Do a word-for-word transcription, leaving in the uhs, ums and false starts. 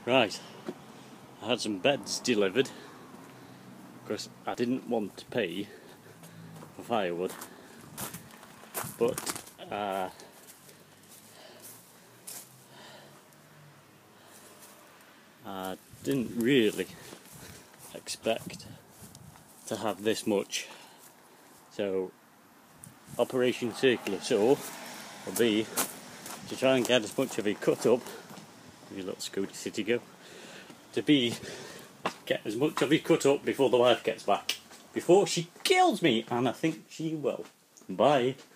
Right, I had some beds delivered because I didn't want to pay for firewood, but uh, I didn't really expect to have this much. So Operation Circular Saw will be to try and get as much of it cut up. Your little Scooty City go. To be get as much of it cut up before the wife gets back. Before she kills me, and I think she will. Bye.